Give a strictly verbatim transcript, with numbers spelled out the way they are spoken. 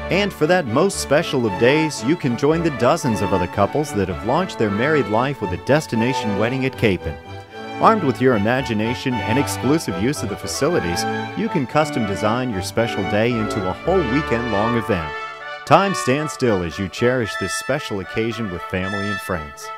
And for that most special of days, you can join the dozens of other couples that have launched their married life with a destination wedding at Capon. Armed with your imagination and exclusive use of the facilities, you can custom design your special day into a whole weekend-long event. Time stands still as you cherish this special occasion with family and friends.